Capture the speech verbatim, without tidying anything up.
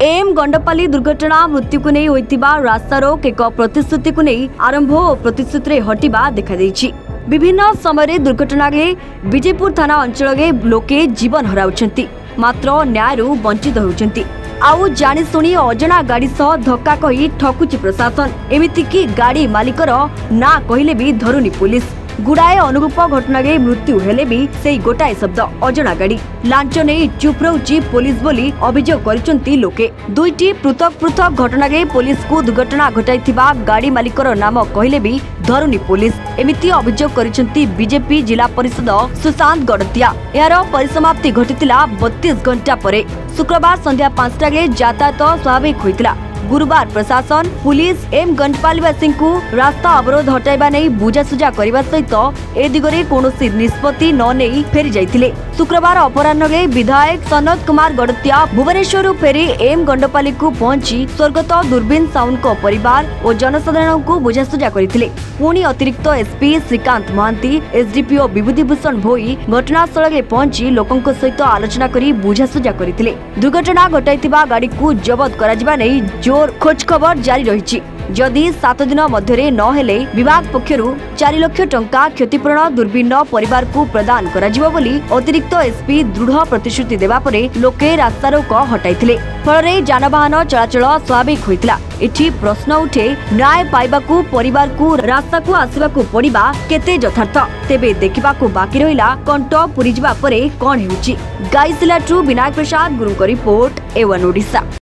M गंडपाली दुर्घटना मृत्यु को नहीं होइतिबा रास्ता रोक एक प्रतिश्रुति को नहीं आरंभ और प्रतिश्रुति रे हटिबा देखा देछि। विभिन्न समय दुर्घटना विजयपुर थाना अंचल लोके जीवन हराउछंती मात्र न्याय वंचित होउछंती। आउ जानी सुनी अजना गाड़ी सह धक्का कही ठकुची प्रशासन। एमिति की गाड़ी मालिकर ना कहले भी धरुनी पुलिस। गुड़ाए अनुरूप घटना मृत्यु हेले भी से गोटाए शब्द अजना गाड़ी। लांच नहीं चुप रहुची पुलिस बोली अभियोग करिसंती लोके। दुईटी पृथक पृथक घटना पुलिस को दुर्घटना घटाइथिबा गाड़ी मालिकर नाम कहले भी धरुनी पुलिस। एमिति अभियोग करिसंती बीजेपी जिला परिषद सुशांत गड़तिया। यार परिसमाप्ति घटितिला बत्तीस घंटा परे। शुक्रवार संध्या पांचटा यातायात स्वाभाविक होइतिला। गुरुवार प्रशासन पुलिस एम गंडपालीवासी को रास्ता अवरोध हटाइबा नहीं बुझासुझा करने सहित ए दिगरे कौनसी निष्पत्ति न नहीं फेरी जाइतिले। शुक्रवार अपराह्न विधायक सनत कुमार गड़तिया भुवनेश्वर फेरी एम गंडपाली को पहुंची स्वर्गत दुर्बीन साउन को परिवार और जनसाधारण को बुझासुझा करथिले। पुणी अतिरिक्त एसपी श्रीकांत महांती एसडीपीओ विभूतिभूषण भोई घटनास्थल में पहुंची लोकों सहित आलोचना करी बुझासुझा करथिले। दुर्घटना घटाइथिबा गाड़ी को जबत कराजिबा नहीं जोर खोज खबर जारी रही। जदि सात दिन मध्य न हेले विभाग पक्षरु चार लाख टंका क्षतिपूरण दुर्बीन परिवार को प्रदान करा बोली अतिरिक्त एसपी दृढ़ प्रतिश्रुति देवा परे लोके रास्ता रोक हटाइथिले। फल जानवाहन चलाचल स्वाभाविक होइतिला। एठी प्रश्न उठे न्याय पाइबाकू परिवार को रास्ता को आसवाकू पड़िबा केते यथार्थ। तेबे देखिबाकू बाकी रहिला कंठ पुरी जिबा परे कोन हेउची। गाइसिलाठू विनायक प्रसाद गुरुको रिपोर्ट ए वन ओडिशा।